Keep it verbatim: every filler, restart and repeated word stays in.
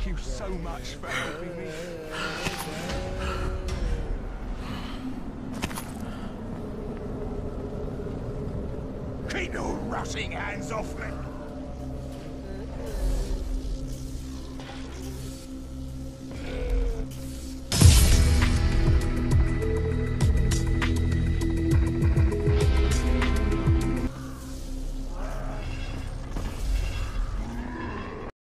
you so much for helping me. Keep your rotting hands off me!